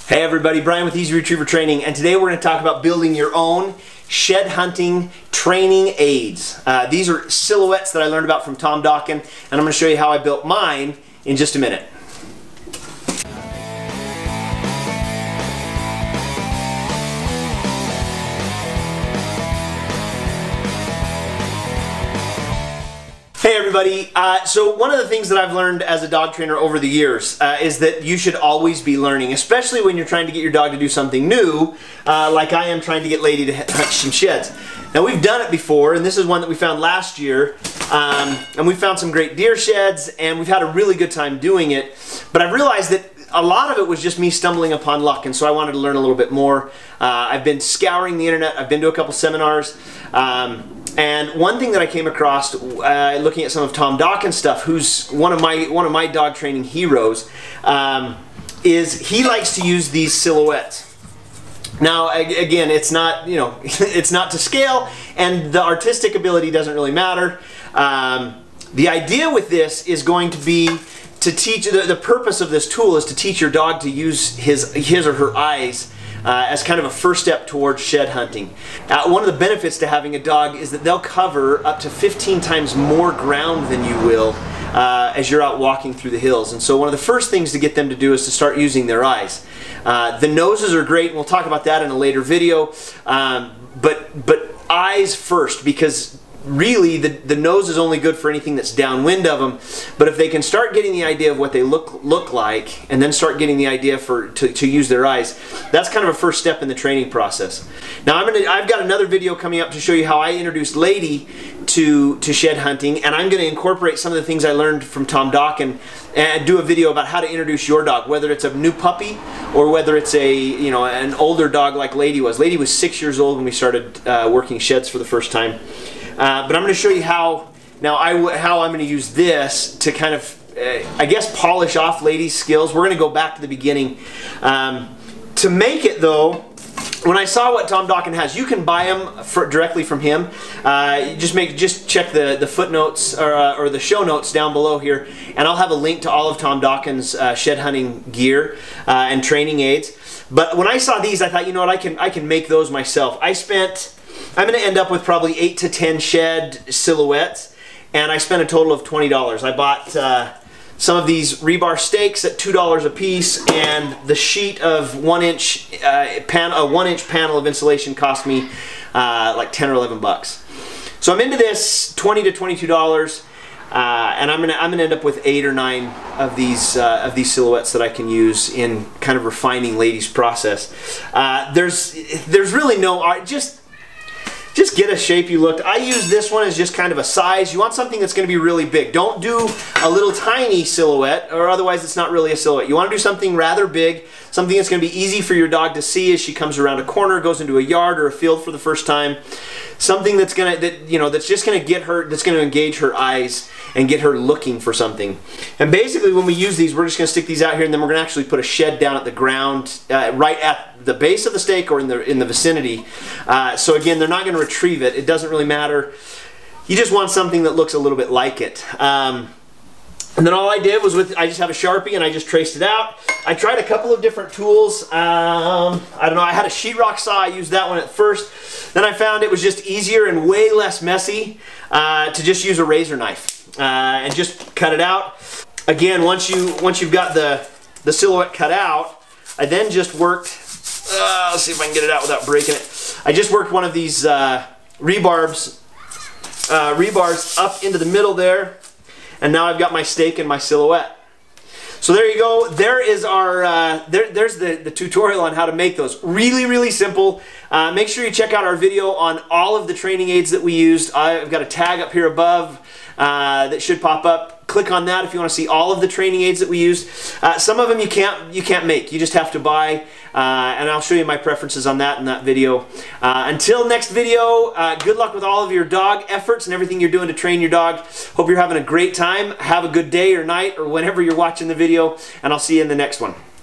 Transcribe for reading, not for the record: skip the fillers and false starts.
Hey everybody, Brian with Easy Retriever Training, and today we're going to talk about building your own shed hunting training aids. These are silhouettes that I learned about from Tom Dokken, and I'm going to show you how I built mine in just a minute. Hey everybody, so one of the things that I've learned as a dog trainer over the years is that you should always be learning, especially when you're trying to get your dog to do something new, like I am trying to get Lady to hunt some sheds. Now we've done it before, and this is one that we found last year, and we found some great deer sheds, and we've had a really good time doing it, but I've realized that a lot of it was just me stumbling upon luck, and so I wanted to learn a little bit more. I've been scouring the internet, I've been to a couple seminars, and one thing that I came across looking at some of Tom Dokken's stuff, who's one of my dog training heroes, is he likes to use these silhouettes. Now again, it's not, you know, it's not to scale, and the artistic ability doesn't really matter. The idea with this is going to be to teach, the purpose of this tool is to teach your dog to use his or her eyes as kind of a first step towards shed hunting. One of the benefits to having a dog is that they'll cover up to 15 times more ground than you will as you're out walking through the hills. And so one of the first things to get them to do is to start using their eyes. The noses are great, and we'll talk about that in a later video, but eyes first, because really the nose is only good for anything that's downwind of them, but if they can start getting the idea of what they look like, and then start getting the idea to use their eyes, that's kind of a first step in the training process. Now I've got another video coming up to show you how I introduced Lady to shed hunting, and I'm going to incorporate some of the things I learned from Tom Dokken and do a video about how to introduce your dog, whether it's a new puppy or whether it's an older dog like Lady was. Lady was 6 years old when we started working sheds for the first time. But I'm going to show you how I'm going to use this to kind of, I guess, polish off Lady's skills. We're going to go back to the beginning. To make it though, when I saw what Tom Dokken has, you can buy them directly from him. Just check the footnotes or the show notes down below here, and I'll have a link to all of Tom Dokken's shed hunting gear and training aids. But when I saw these, I thought, you know what, I can make those myself. I'm going to end up with probably 8 to 10 shed silhouettes, and I spent a total of $20. I bought some of these rebar stakes at $2 a piece, and the sheet of 1-inch panel of insulation cost me like 10 or 11 bucks. So I'm into this $20 to $22, and I'm gonna end up with 8 or 9 of these silhouettes that I can use in kind of refining Lady's process. There's really no art. Just get a shape you looked. I use this one as just kind of a size. You want something that's going to be really big. Don't do a little tiny silhouette, or otherwise it's not really a silhouette. You want to do something rather big, something that's going to be easy for your dog to see as she comes around a corner, goes into a yard or a field for the first time. Something that's just going to get her, that's going to engage her eyes and get her looking for something. And basically when we use these, we're just going to stick these out here, and then we're going to actually put a shed down at the ground, right at the base of the stake or in the vicinity. So again, they're not going to retrieve it. It doesn't really matter. You just want something that looks a little bit like it. And then all I did was I just have a Sharpie and I just traced it out. I tried a couple of different tools. I don't know, I had a sheetrock saw. I used that one at first. Then I found it was just easier and way less messy to just use a razor knife and just cut it out. Again, once you've got the silhouette cut out, I then just worked, let's see if I can get it out without breaking it. I just worked one of these rebars up into the middle there, and now I've got my stake and my silhouette. So there you go. There is our there's the tutorial on how to make those. Really, really simple. Make sure you check out our video on all of the training aids that we used. I've got a tag up here above that should pop up. Click on that if you want to see all of the training aids that we used. Some of them you can't make. You just have to buy, and I'll show you my preferences on that in that video. Until next video, good luck with all of your dog efforts and everything you're doing to train your dog. Hope you're having a great time. Have a good day or night or whenever you're watching the video, and I'll see you in the next one.